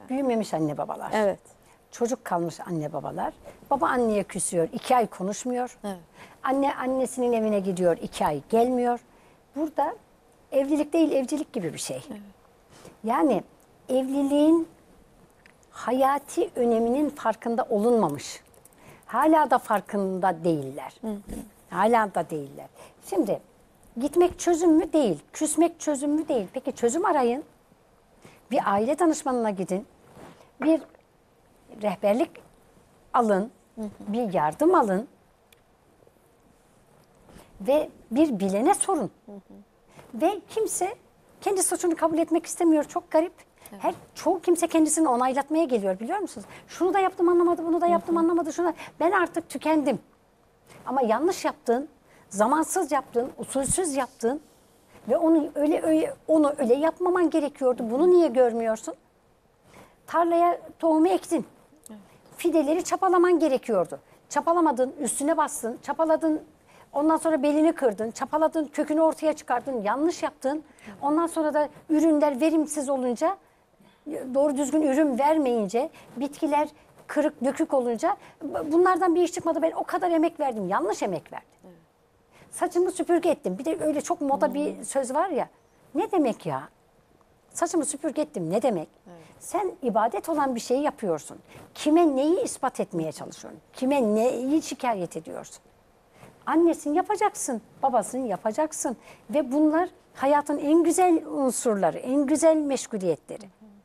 Büyümemiş anne babalar. Evet. Çocuk kalmış anne babalar. Baba anneye küsüyor. 2 ay konuşmuyor. Evet. Anne annesinin evine gidiyor. 2 ay gelmiyor. Burada evlilik değil evcilik gibi bir şey. Evet. Yani evliliğin hayati öneminin farkında olunmamış. Hala da farkında değiller. Hala da değiller. Şimdi gitmek çözüm mü? Değil. Küsmek çözüm mü? Değil. Peki çözüm arayın. Bir aile danışmanına gidin. Bir rehberlik alın. Bir yardım alın. Ve bir bilene sorun. Ve kimse kendi suçunu kabul etmek istemiyor. Çok garip. Çoğu kimse kendisini onaylatmaya geliyor biliyor musunuz? Şunu da yaptım anlamadı, bunu da yaptım anlamadı. Şunu da... Ben artık tükendim. Ama yanlış yaptın, zamansız yaptın, usulsüz yaptın ve onu öyle yapmaman gerekiyordu. Bunu niye görmüyorsun? Tarlaya tohumu ektin. Fideleri çapalaman gerekiyordu. Çapalamadın, üstüne bastın, çapaladın. Ondan sonra belini kırdın, çapaladın, kökünü ortaya çıkardın, yanlış yaptın. Ondan sonra da ürünler verimsiz olunca, doğru düzgün ürün vermeyince, bitkiler kırık, dökük olunca bunlardan bir iş çıkmadı. Ben o kadar emek verdim, yanlış emek verdim. Evet. Saçımı süpürge ettim. Bir de öyle çok moda bir söz var ya. Ne demek ya? Saçımı süpürge ettim ne demek? Evet. Sen ibadet olan bir şeyi yapıyorsun. Kime neyi ispat etmeye çalışıyorsun? Kime neyi şikayet ediyorsun? Annesin yapacaksın, babasını yapacaksın. Ve bunlar hayatın en güzel unsurları, en güzel meşguliyetleri.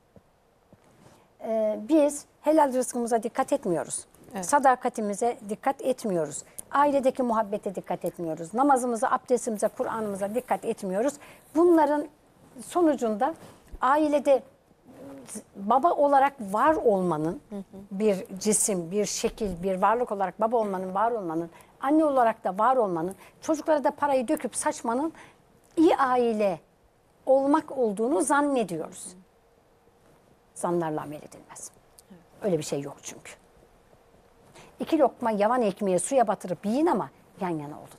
Biz helal rızkımıza dikkat etmiyoruz. Evet. Sadakatimize dikkat etmiyoruz. Ailedeki muhabbete dikkat etmiyoruz. Namazımıza, abdestimize, Kur'an'ımıza dikkat etmiyoruz. Bunların sonucunda ailede baba olarak var olmanın, bir cisim, bir şekil, bir varlık olarak baba olmanın, var olmanın, anne olarak da var olmanın, çocuklara da parayı döküp saçmanın iyi aile olmak olduğunu zannediyoruz. Zanlarla amel edilmez. Öyle bir şey yok çünkü. 2 lokma yavan ekmeği suya batırıp yiyin ama yan yana olun.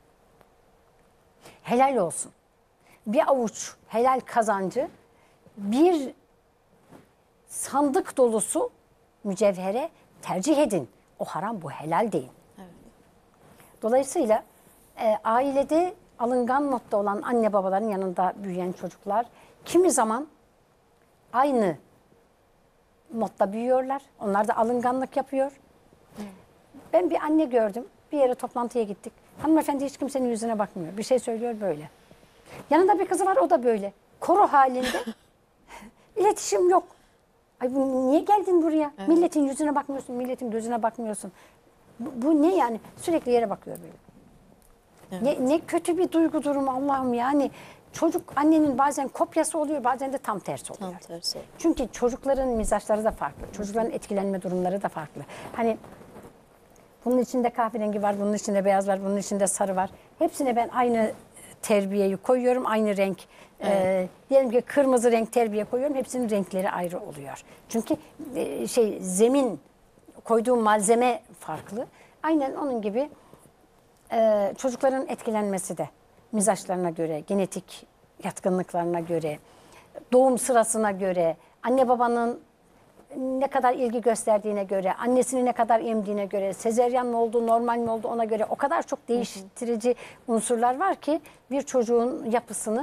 Helal olsun. Bir avuç helal kazancı, bir sandık dolusu mücevhere tercih edin. O haram, bu helal değil. Evet. Dolayısıyla ailede alıngan modda olan anne babaların yanında büyüyen çocuklar kimi zaman aynı modda büyüyorlar. Onlar da alınganlık yapıyor. Ben bir anne gördüm. Bir yere toplantıya gittik. Hanımefendi hiç kimsenin yüzüne bakmıyor. Bir şey söylüyor böyle. Yanında bir kızı var, o da böyle. Koro halinde. İletişim yok. Ay niye geldin buraya? Evet. Milletin yüzüne bakmıyorsun, milletin gözüne bakmıyorsun. Bu ne yani? Sürekli yere bakıyor böyle. Evet. Ne kötü bir duygu durumu Allah'ım yani. Çocuk annenin bazen kopyası oluyor, bazen de tam tersi oluyor. Tam tersi. Çünkü çocukların mizaçları da farklı. Çocukların etkilenme durumları da farklı. Hani bunun içinde kahverengi var, bunun içinde beyaz var, bunun içinde sarı var. Hepsine ben aynı terbiyeyi koyuyorum, aynı renk. Evet. Diyelim ki kırmızı renk terbiye koyuyorum, hepsinin renkleri ayrı oluyor. Çünkü zemin, koyduğum malzeme farklı. Aynen onun gibi çocukların etkilenmesi de mizaçlarına göre, genetik yatkınlıklarına göre, doğum sırasına göre, anne babanın ne kadar ilgi gösterdiğine göre, annesini ne kadar emdiğine göre, sezeryan mı oldu, normal mi oldu ona göre o kadar çok değiştirici unsurlar var ki bir çocuğun yapısını.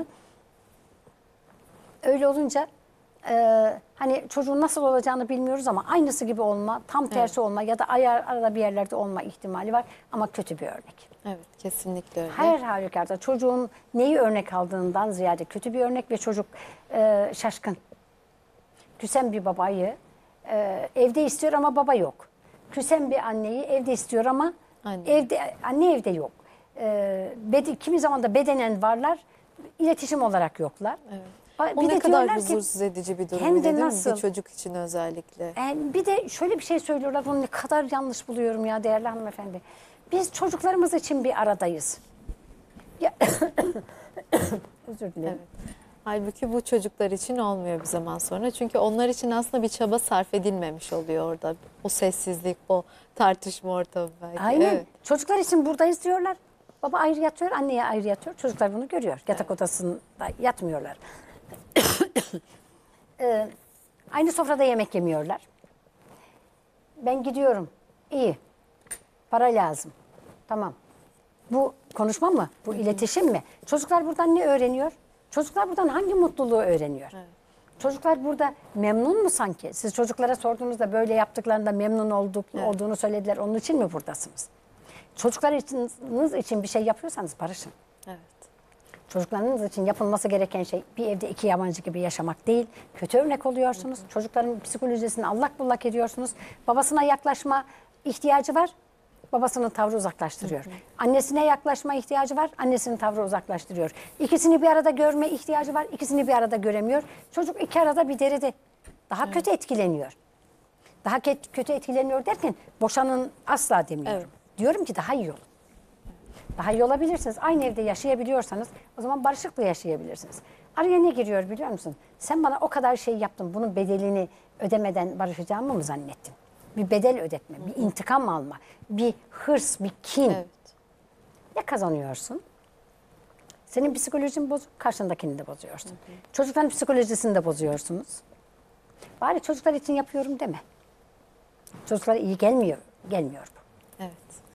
Öyle olunca hani çocuğun nasıl olacağını bilmiyoruz ama aynısı gibi olma, tam tersi olma ya da arada bir yerlerde olma ihtimali var ama kötü bir örnek. Evet, kesinlikle öyle. Her halükarda çocuğun neyi örnek aldığından ziyade kötü bir örnek ve çocuk şaşkın. Küsen bir babayı evde istiyor ama baba yok. Küsen bir anneyi evde istiyor ama anne evde yok. Kimi zaman da bedenen varlar, iletişim olarak yoklar. Evet. O ne kadar huzursuz edici bir durum değil mi? Bir çocuk için özellikle. Bir de şöyle bir şey söylüyorlar, bunu ne kadar yanlış buluyorum ya değerli hanımefendi. Biz çocuklarımız için bir aradayız. Özür dilerim. Evet. Halbuki bu çocuklar için olmuyor bir zaman sonra. Çünkü onlar için aslında bir çaba sarf edilmemiş oluyor orada. O sessizlik, o tartışma ortamı belki. Aynen. Evet. Çocuklar için buradayız diyorlar. Baba ayrı yatıyor, anneye ayrı yatıyor. Çocuklar bunu görüyor. Yatak odasında yatmıyorlar. Aynı sofrada yemek yemiyorlar. Ben gidiyorum. İyi. Para lazım. Tamam. Bu konuşma mı? Bu iletişim mi? Çocuklar buradan ne öğreniyor? Çocuklar buradan hangi mutluluğu öğreniyor? Evet. Çocuklar burada memnun mu sanki? Siz çocuklara sorduğunuzda böyle yaptıklarında memnun olduğunu söylediler. Onun için mi buradasınız? Çocuklarınız için bir şey yapıyorsanız barışın. Evet. Çocuklarınız için yapılması gereken şey bir evde iki yabancı gibi yaşamak değil. Kötü örnek oluyorsunuz. Çocukların psikolojisini allak bullak ediyorsunuz. Babasına yaklaşma ihtiyacı var. Babasının tavrı uzaklaştırıyor. Annesine yaklaşma ihtiyacı var. Annesinin tavrı uzaklaştırıyor. İkisini bir arada görme ihtiyacı var. İkisini bir arada göremiyor. Çocuk iki arada bir derede. Daha kötü etkileniyor. Daha kötü etkileniyor derken boşanın asla demiyorum. Evet. Diyorum ki daha iyi olun. Daha iyi olabilirsiniz. Aynı evde yaşayabiliyorsanız o zaman barışıklı yaşayabilirsiniz. Araya ne giriyor biliyor musun? Sen bana o kadar şey yaptın. Bunun bedelini ödemeden barışacağımı mı zannettin? Bir bedel ödetme, bir intikam alma, bir hırs, bir kin. Evet. Ne kazanıyorsun? Senin psikolojin bozuk, karşındakini de bozuyorsun. Çocukların psikolojisini de bozuyorsunuz. Bari çocuklar için yapıyorum deme. Çocuklara iyi gelmiyor bu. Evet.